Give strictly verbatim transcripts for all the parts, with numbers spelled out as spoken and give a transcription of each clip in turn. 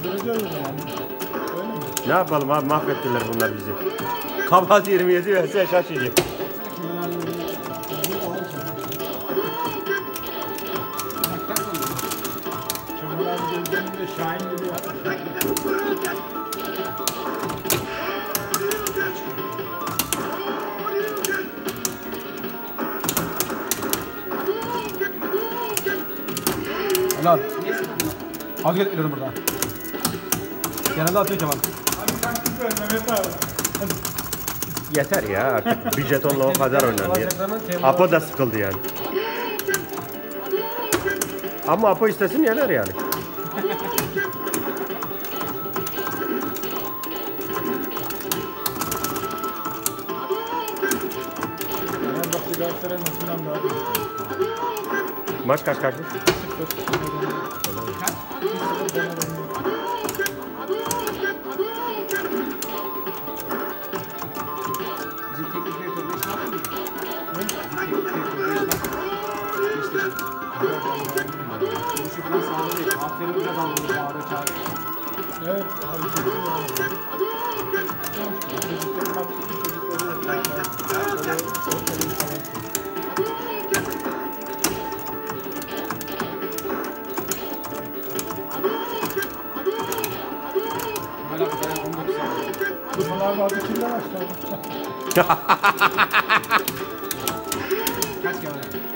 Öldüreceğiz o zaman. Öyle mi? Ne yapalım abi, mahvettiler bunlar bizi. Kabaz yirmi yedi verse şaşacak. Kemal abi gözlerinde Şahin gibi yapmış. Helal. Az gelip geliyorum buradan. Genelde atıyor Kemal. Abi taktik ver Mehmet abi. Yeter ya artık, bir jetonla o kadar oynandı ya. Apo da sıkıldı yani. Ama Apo istesin yener yani. Fenerbahçe Galatasaray maçından daha büyük. Maç kaç kaçmış? Bizim teknik direktör beş yaptı mı? Bizim teknik direktör beş yaptı. Konuşu falan sağda değil. Aferin bir adam bunu bağıra çağırıyor. Evet, hareketli yani. Çocukların aktif çocukları da sağlar. Böyle ortalığı falan. Hala bir tane on dokuz saniye. Kemal abi adı kimden başladı? Kaç Kemal abi?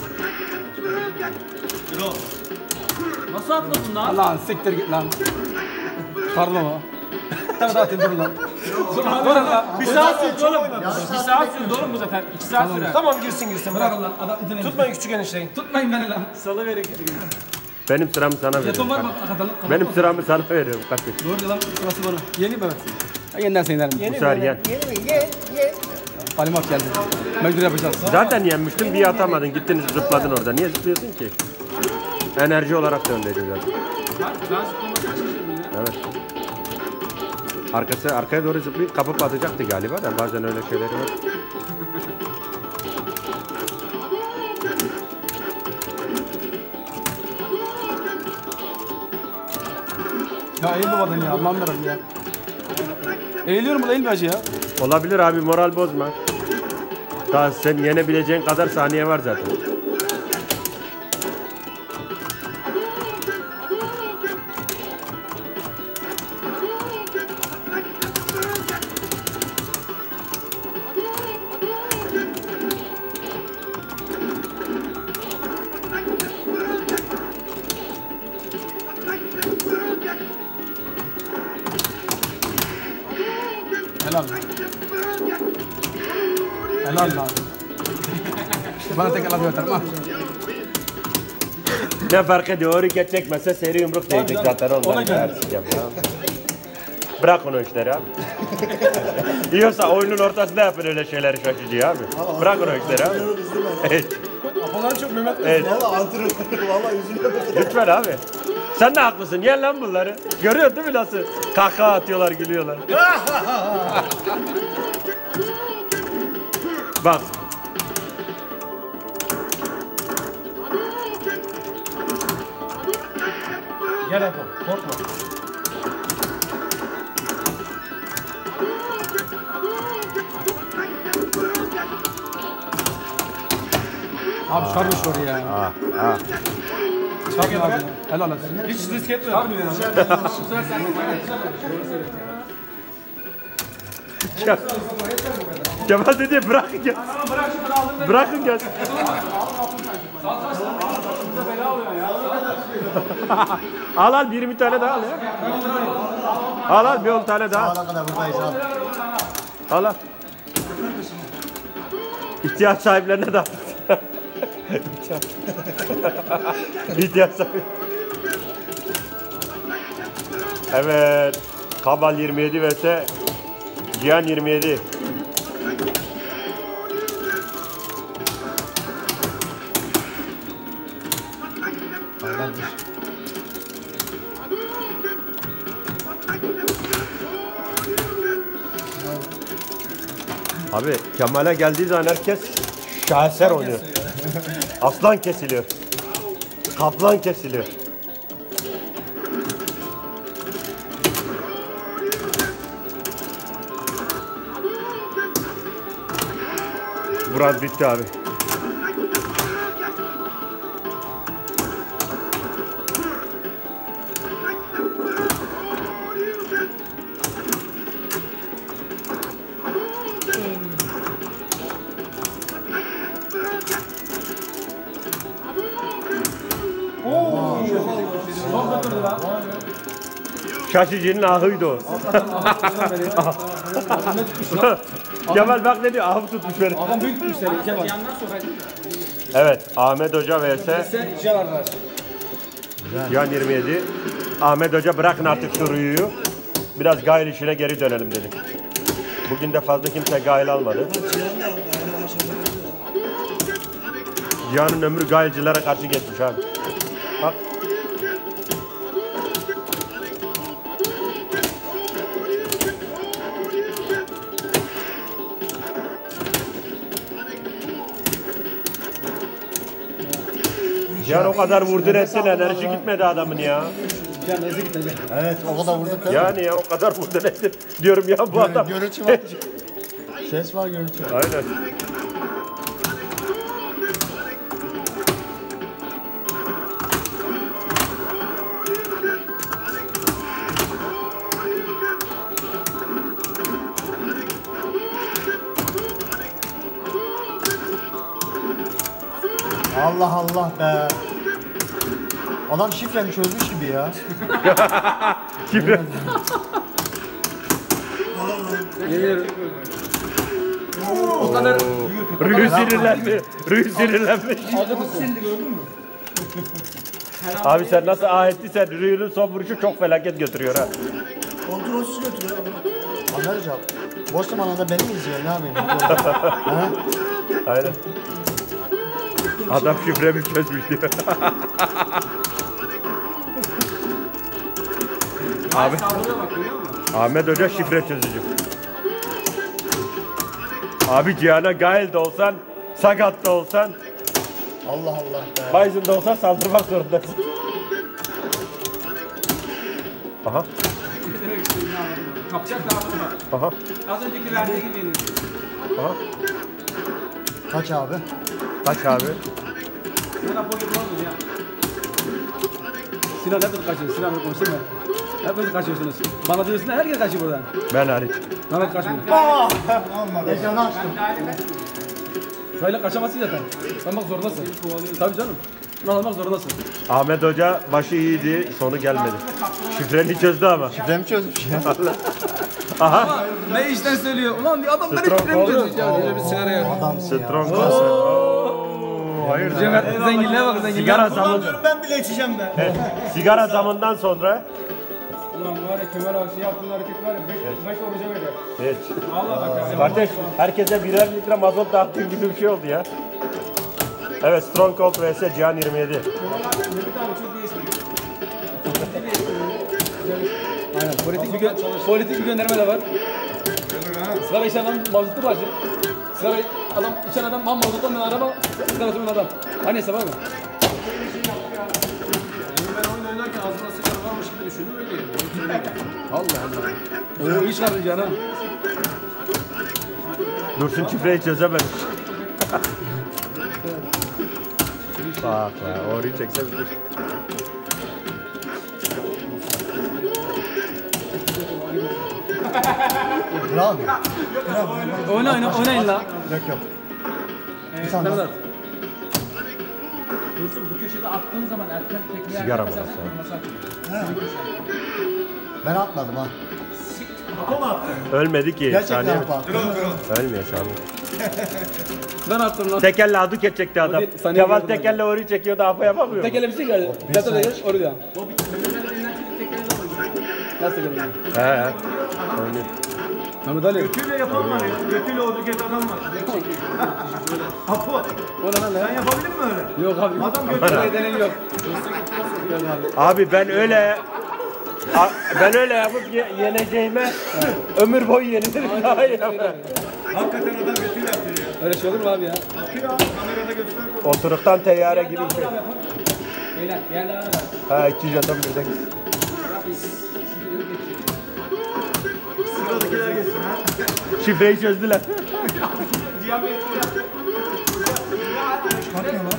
Bro. Nasıl atladın lan? Lan siktir git lan. Pardon ama. Tamam atayım dur lan. Dur lan. Bir saat sürdü oğlum. Bir saat sürdü oğlum bu zaten. İki saat sürer. Tamam girsin girsin. Bırak lan. Adam internet. Tutmayın küçük enişteyi. Tutmayın beni lan. Salı verin. Benim sıramı sana Jeton var veriyorum. mı? Akatalım. Benim sıramı sana veriyorum kardeşim. Doğru lan. Sırası bana. Yeni mi? Evet. Ha, yeniden sen inerim. Bu sefer yen. Kalimat geldi. Mecbur yapacağız. Zaten yenmiştin, bir atamadın, gittin zıpladın orada. Niye zıplıyorsun ki? Enerji olarak da öndeydin zaten. Ben zıplamak kaç şaşırdım ya. Evet. Arkası, arkaya doğru zıplayıp kapıp atacaktı galiba da, bazen öyle şeyler var. Ya eğil babadan ya. Allah'ım yarabbim ya. Eğiliyorum mu eğilme acı ya. Olabilir abi, moral bozma. Daha sen yenebileceğin kadar saniye var zaten. Helal lan. Helal lan. İşte bana tek helal yeter. Ne fark ediyor? Hareket çekmezse seri yumruk değecek zaten. Ondan tersi yap. Bırak onu işleri abi. Yiyorsa oyunun ortasında yapın öyle şeyleri, şaşıcı abi. Bırak onu işleri abi. Evet. Apo'dan çok Mehmet Bey. Evet. Valla antrenör. Valla üzülüyorum. Lütfen abi. Sen de haklısın. Yen lan bunları. Görüyorsun değil mi nasıl? Kahkaha atıyorlar, gülüyorlar. Bak. Gel Apo. Korkma. Abi çıkarmış oraya ya. Ah, ah. Çıkarmıyor abi. Helal olsun. Hiç risk etme. Çıkarmıyor ya. Ya. Kemal dedi bırakın gel. Bırakın gel. Al al, bir bir tane daha al ya. Al al, bir on tane daha. Ana kadar buradayız abi. Al al. İhtiyaç sahiplerine de. İhtiyaç sahibi. Evet. Kabal yirmi yedi vs Cihan yirmi yedi. Abi Kemal'e geldiği zaman herkes şaheser oynuyor. Aslan kesiliyor. Kaplan kesiliyor. Buraz bitti abi. Şaşıcının ahıydı o. Kemal bak ne diyor? Ahım tutmuş beni. Ağam büyük tutmuş seni. İki var. Yandan sokaydın da. Evet, Ahmet Hoca verse Sen iki var arkadaş. Cihan yirmi yedi. Ahmet Hoca bırakın artık şu rüyuyu. Biraz gayl işine geri dönelim dedi. Bugün de fazla kimse gayl almadı. Cihan'ın ömrü gaylcilere karşı geçmiş abi. Bak. Cihan o kadar vurdun ettin, enerji gitmedi adamın ya. Can neyse gidecek. Evet o kadar vurduk değil mi? Yani ya o kadar vurdun ettin. Diyorum ya bu adam. Görüntü var. Ses var, görüntü var. Aynen. Allah Allah be. Adam şifreni çözmüş gibi ya. Şifre. Geliyorum. O kadar Rüyü sinirlendi. Rüyü sinirlenmiş. ağzı tutsun. Abi sen nasıl ah ettiysen Rüyü'nün son vuruşu çok felaket götürüyor ha. Kontrolsüz götürüyor abi. Anlarca. Boş zamanında beni mi izliyor? Ne yapayım? Ha? Aynen. Adam şifremi çözmüş diyor. Abi. Saldırıya bak görüyor musun? Ahmet Hoca şifre çözücü. Abi Cihan'a gayl de olsan, sakat da olsan, Allah Allah be. Bayzın da olsan saldırmak zorundasın. Aha, Kapacak daha bak. aha, Az önceki verdiği gibi yenildi. aha. Kaç abi? Kaç abi? Ne rapor gibi oldu ya. Sinan hep kaçıyor. Sinan konuşsana. Hep kaçıyorsunuz. Bana diyorsun da herkes kaçıyor buradan. Ben hariç. Mehmet kaçmıyor. Ekranı açtım. Böyle kaçamazsın zaten. Almak zorundasın. Tabii canım. Bunu almak zorundasın. Ahmet Hoca başı iyiydi, sonu gelmedi. Şifreni çözdü ama. Şifremi çözmüş ya. Aha, Ne işten söylüyor? Ulan bir adam beni Strong şifremi oldu. çözmüş ya. Böyle bir sigara ya. Adamsın ya. strong olsun. Oo, hayır. Cömert zenginliğe bak zenginliğe. Sigara zamı, Ben bile içeceğim be. sigara zamından sonra. Ulan var ya Kemal abi şey yaptığın hareket var ya beş beş oruca veriyor. Evet. Allah bak ya. Kardeş, herkese birer litre mazot dağıttığın gibi bir şey oldu ya. Evet, Stronghold vs Cihan yirmi yedi. Mehmet abi çok iyi espriyor. Aynen. Politik bir, gö politik bir gönderme de var. Sigara içen adam mazotlu başı. Sigara adam içen adam mam mazotlu araba sigara tutan adam. Aynı hesap abi. Ben oyun oynarken ağzımda sigara varmış gibi düşündüm öyle yedim. Allah Allah. Oo iş vardı canım. Dursun şifreyi çözememiş. Bak ya, orayı çekse bilir. Bravo. Oyna oyna oynayın la. Yok yok. Bir tane Mehmet daha. at. Dursun bu köşede attığın zaman erken tekmeye Sigara erken molası. mesela kırmızı atıyor. Ben atmadım ha. Ölmedi ki. Gerçekten saniye. yapar. Ölmüyor saniye. Ben attım lan. Tekelle adık edecekti adam. değil, saniye Kemal geldi tekelle orayı çekiyordu, apa yapamıyor. Tek ele bir şey geldi. Data değil oraya. O bir Mehmet Ali'nin çocuk tekerle alıyor. Nasıl geldi? He he. Oynuyor. Mehmet Ali. Götüyle yapan var ya. Götüyle olduk et adam var. Apo. O ne lan Sen ya? yapabilir mi öyle? Yok abi. Adam götürme deneyim yok. Yok abi. Abi ben öyle A- ben öyle yapıp ye- yeneceğime ömür boyu yenilir daha iyi yapar. Hakikaten adam götüyle atıyor ya. Öyle şey olur mu abi ya? Atıyor abi. Kamerada göster. Oturuktan teyyare gibi bir şey. Beyler diğerlerine ver. Ha iki jeton birden. Sıradakiler geçsin ha. Şifreyi çözdüler. Cihan Bey espri yaptı. çıkartmıyorlar.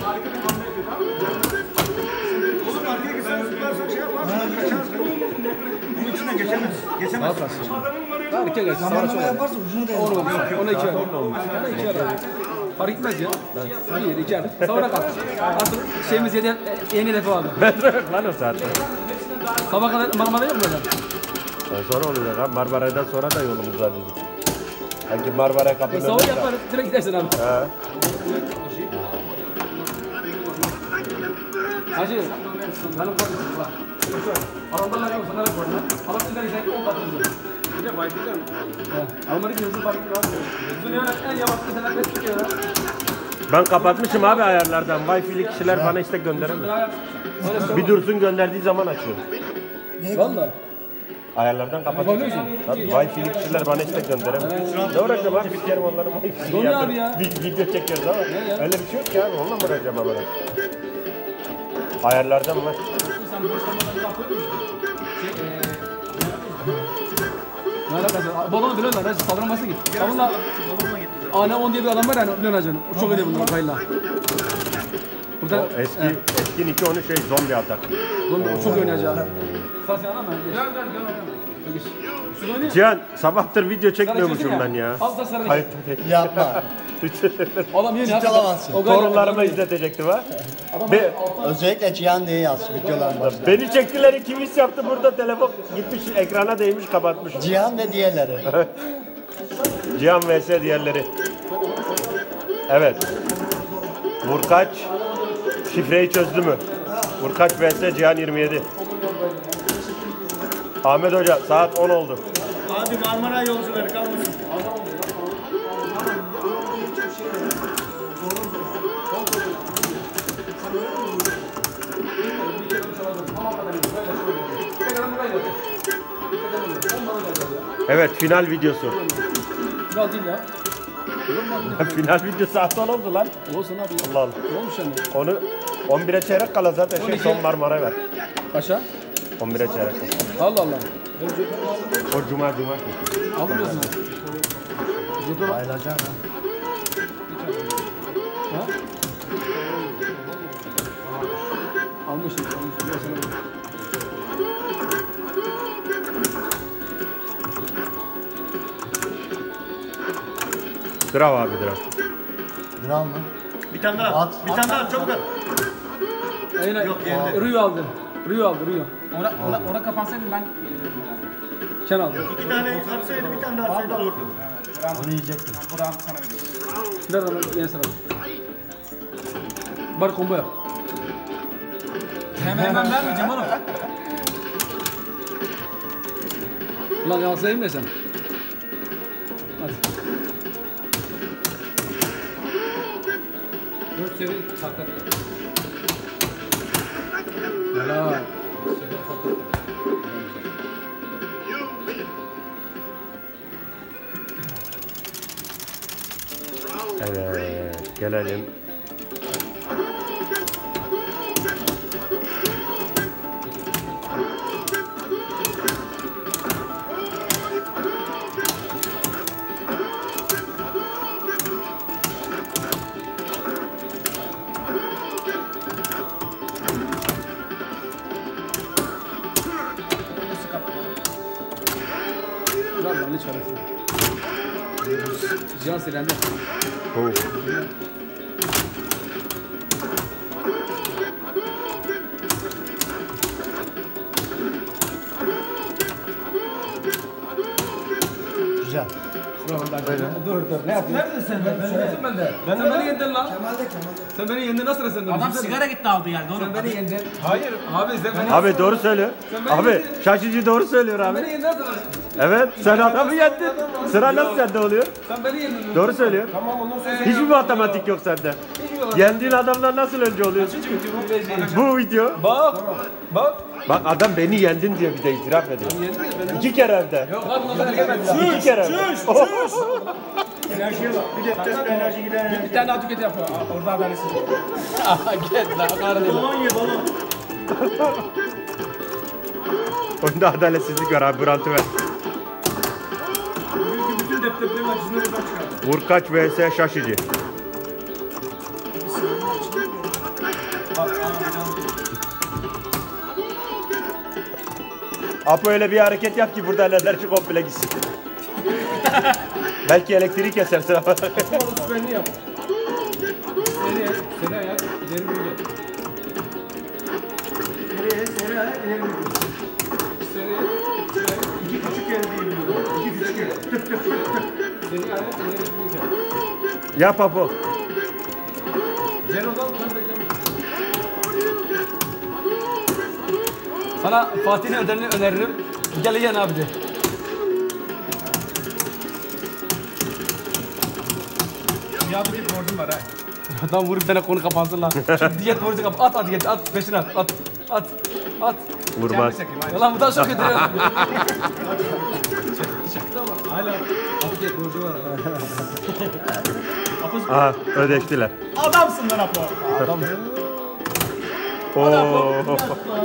Oğlum arkaya gitsen süpersen şey yaparsın. Geçersin. Bunun içinden geçemez. Geçemez. Daha iki geç. Zamanlama yaparsa ucuna değer. On olmuş. Ona iki ara. Ona iki ara. Fark etmez ya. Bir, iki ara. Sonra kalk. Artık şeyimiz yedi, yeni hedefi aldı. Metro yok lan o saatte. Sabah kadar Marmara yok mu böyle? Ondan sonra olacak abi. Marmara'dan sonra da yolumuz var bizim. Sanki Marmara kapının Sağ önünde. yaparız. Direkt gidersin abi. He. Hacı. Benim kardeşim bak. Alandalar yok. Sana yok var lan. Alan sizden izleyin. on kat hızlı. Bir de Wi-Fi'de mi? Alman'daki hızlı fark etmiyor. Dünyanın en yavaş internet Türkiye'de. Ben kapatmışım abi ayarlardan. Wi-Fi'li kişiler bana istek gönderemiyor. Bir dursun gönderdiği zaman açıyorum. Valla. Ayarlardan kapatmışım. Tabii Wi-Fi'li kişiler bana istek gönderemiyor. Ne uğraşacağım abi? Bir kere onların Wi-Fi'ni Donuyor yaptım. abi ya. Bir video çekiyoruz ama öyle bir şey yok ki abi. Onunla mı uğraşacağım abi? Ayarlardan var. Sen boşlamadan kapıyor musun? Şey, eee... Ne alakası? Balonu biliyorlar. Hacı sallanması git. Balonla... Ana on diye bir adam var yani biliyorsun hacı. O çok öyle bunlar kayla. Bu da Eski eski Niki onu şey zombi atak. Zombi çok oynayacak. Sağ sen anam ben. Gel gel gel. Şurada oynuyor. Cihan sabahtır video çekmiyormuşum ben ya. Al da sarı. Hayır. Yapma. Adam yeni Ciddi olamazsın. Torunlarıma izletecektim ha. Be, Özellikle Cihan diye yaz videoların başına. beni çektiler iki iş yaptı burada telefon gitmiş ekrana değmiş kapatmış. Cihan ve diğerleri. Cihan vs diğerleri. Evet. Vurkaç şifreyi çözdü mü? Vurkaç vs Cihan yirmi yedi. Ahmet Hoca saat on oldu. Hadi Marmara yolcuları kalmasın. Evet final videosu. Final değil ya. Final video saat on oldu lan. Olsun abi. Allah Allah. Ne olmuş yani? Onu on bire çeyrek kala zaten şey son Marmara ver. Kaça? on bire çeyrek. Allah Allah. O cuma cuma. Aldın diyorsun ha. Bayılacağım ha. Ha? Almışım, almışım. Biraz sonra bak. Drav abi drav. Gram mı? Bir tane daha. At. Bir tane daha çabuk at. Aynen. Yok, yerinde. Rüyü aldı. Rüyü aldı, rüyü. Ona, ona, ona kapansaydı ben gelirdim herhalde. Sen aldın. İki tane atsaydı bir tane daha atsaydı olurdu. Onu yiyecektim. Buradan sana vereyim. Nereden yeni sıra? Bari combo yap. Hemen hemen vermeyeceğim oğlum. Ulan yansayayım ya sen. Hadi. Dört seri taklat. Helal. Evet gelelim. Ulan lan ne çaresi. Cihan silendi. Oh. Güzel. Dur dur. Ne yapıyorsun? Neredesin sen? Ben söylesin ben de. Sen beni yendin lan. Kemal'de Kemal'de. Sen beni yendin nasıl resendin? Adam sigara gitti aldı geldi oğlum. Sen beni yendin. Hayır. Abi sen beni Abi doğru söylüyor. Abi şaşıcı doğru söylüyor Sen abi. beni yendin nasıl? Evet sen adamı yendin. Sıra nasıl sende oluyor? Sen beni yendin. Doğru söylüyor. Hiçbir matematik yok sende. Yendiğin adamlar nasıl önce oluyorsun? Bu video. Bak. Bak. Bak adam beni yendin diye bir de itiraf ediyor. Yendin ya ben. İki kere evde. Yok abi nasıl ergemedin? İki kere evde. Enerjiye bak. Bir defter enerji gider enerji. Bir tane daha tüket yapıyor. Aa, orada haberlisiz. Gel lan kardeşim. Balon ye balon. Oyunda adaletsizlik var abi. Brant'ı ver. Bugünkü bütün defterlerin acısını buradan çıkardım. Vurkaç vs şaşıcı. Bir sürü maç Apo öyle bir hareket yap ki burada enerji komple gitsin. Belki elektriği kesersin ama. Süperli yap. Seri, seri ayak, ileri büyüyor. Seriye, seriye, ileri gidiyor. Seri, seri, İki küçük el değil. İki küçük el. Tık tık tık tık. seri ayak, ileri büyüyor. Yap Apo. Zero'dan tam bekliyorum. Sana Fatih'in öderini öneririm. Gel yiyen abi de. Ya bir borcum var ha. Adam vurup bir tane konu kapansın lan. Şu diyet borcu kap. At at diyet at peşine at. At. At. At. Vurmaz. Yalan bu da çok kötü ya. Hala at diyet borcu var ha. Aha ödeştiler. Adamsın lan Apo. Adam. Oo.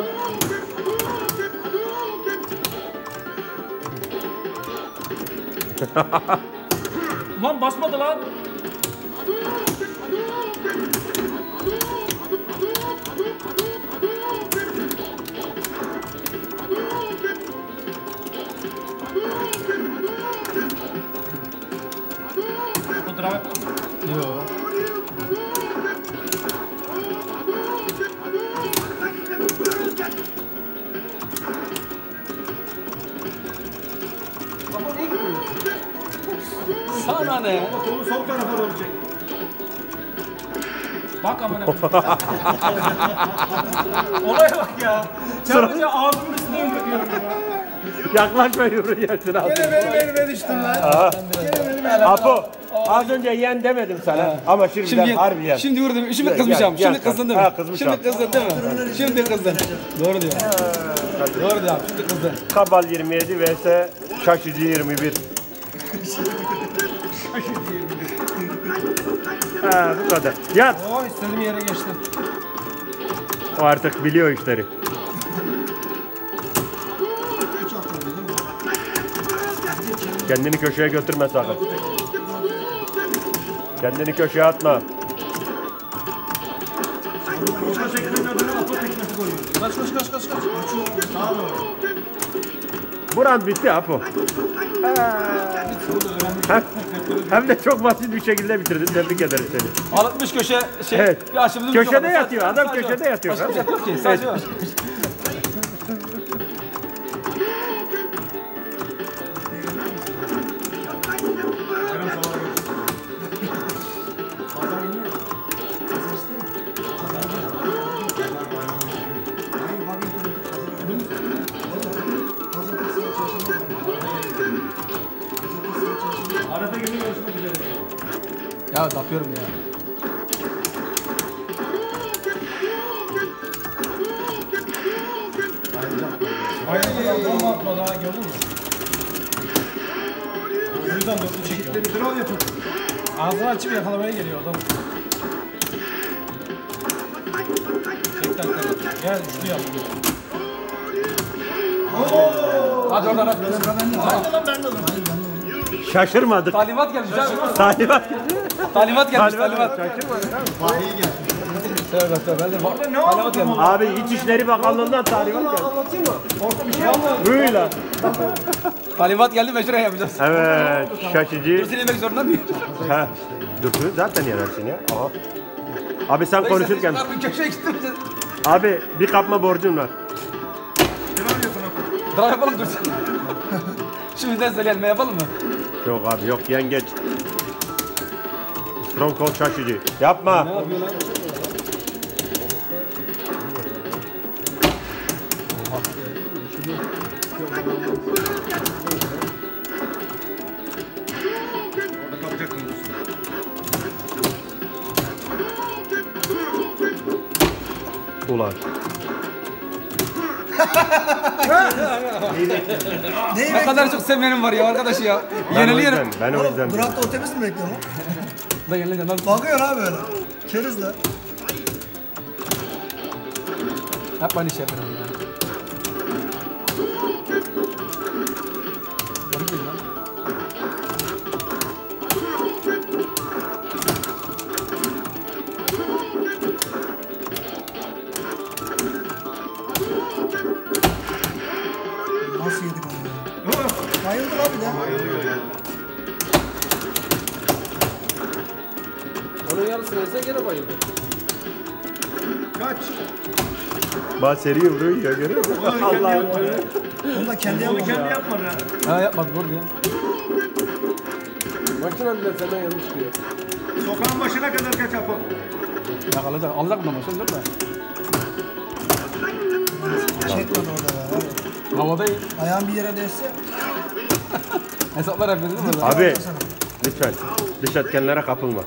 Ulan basmadı lan. Fotoğraf. Yok. Sana ne? Kolu sol tarafa olacak. Bak amına koyayım. Olaya bak ya. Sadece ağzımın üstüne yumruyorum ya. Yaklaşma yürü yersin abi. Gene benim elime düştün lan. Aha. Gene benim elime. Apo az önce yen demedim sana ama şimdiden Şimdi harbi yen. Şimdi vurdum. Şimdi Gel, kızmışam. gel, Şimdi gel. kızdın değil mi? Ha, kızmışam. Şimdi kızdın değil mi? Şimdi kızdın. Doğru diyor. Doğru diyor. Şimdi kızdın. Kabal yirmi yedi vs Şaşıcı yirmi bir. Ha bu kadar. Yat. Oh istediğim yere geçtim. O artık biliyor işleri. Kendini köşeye götürme sakın. Kendini köşeye atma. Koşa çekilen adına Apo tekmesi koyuyor. Kaç kaç kaç kaç kaç. Sağa doğru. Buran bitti Apo. Hem, hem de çok basit bir şekilde bitirdin. Tebrik ederim seni. Alıtmış köşe şey. Evet. Bir aşımızın Köşede yatıyor. Adam köşede yatıyor. Başka bir şey yok ki. Sadece var. Arada günü görüşmek üzere. Ya yapıyorum ya. Aynen bomba atmadı ha gördün mü? O yüzden dörtlü çekiyor. Bir drone yapın. Ağzını açıp yakalamaya geliyor adam. Tek tak tak. Gel üçlü yap. Hadi oradan hadi. Hadi lan ben de alırım. Şaşırmadık. Talimat gelmiş abi. Talimat. Talimat gelmiş Talimat. talimat. Şaşırmadık. Tövbe tövbe. Ben de bak. Ne Talimat gelmiş. Abi İçişleri Bakanlığı'ndan talimat geldi. Anlatayım mı? Orada bir şey anlat. Böyle. Talimat geldi meşhur yapacağız. Evet. Şaşıcı. Dursun yemek zorunda mıyım? Ha. Dursun zaten yenersin ya. Aha. Abi sen konuşurken. Bir köşeye gittim. Abi bir kapma borcun var. Drone yapın Apo. Daha yapalım dursun. Şimdiden size gelme yapalım mı? Yok abi yok yengeç. Strong Cold Şaşıcı. Yapma. Ne yapıyor lan? Orada kalacak mıyız? Ulan. Ne kadar çok sevmenim var ya arkadaş ya. Ben o Yeniliyorum. yüzden, ben o yüzden. Murat da otobüs mü bekliyor lan? Ben yenileceğim lan. Bakıyor abi böyle. Keriz de. Hep aynı şey yapıyorum ya. Garip değil lan. Nasıl yedik onu ya? Bayıldı abi de. Bayılıyor ya. Onun yarısını yesen gene bayıldı. Kaç. Bak seri yumruğu yiyor görüyor musun? Onu kendi yapmadı. Onu da kendi Onu yapmadı. kendi yapmadı. ha. Ha yapmadı doğru ya. Makine bile senden yanlış çıkıyor. Sokağın başına kadar ketçap. Yakalayacak. Alacak mı maşallah da. Çekmedi orada ya. Havadayım. Ayağın bir yere değse. Hesaplar yapıyoruz değil mi? Abi lütfen dış etkenlere kapılma.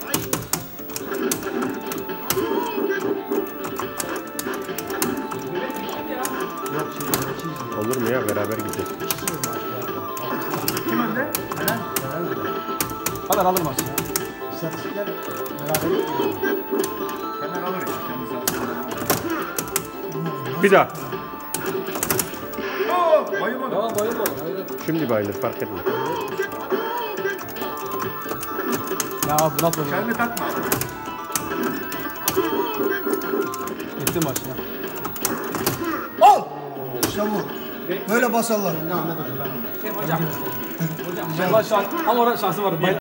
Olur mu ya beraber gideceğiz. Kim önde? Kadar alır maçı. İstatistikler beraber gidiyor. Fener alır ya. Kendisi alsın. Bir daha. Oo, bayılmadı. Tamam bayılma. Hayır. Şimdi bayılır fark etme. Ya bu nasıl oluyor? Kendini takma. Bitti maç ya. Al! İşte bu. Böyle basarlar. Allah şans. Ama orada şansı vardı.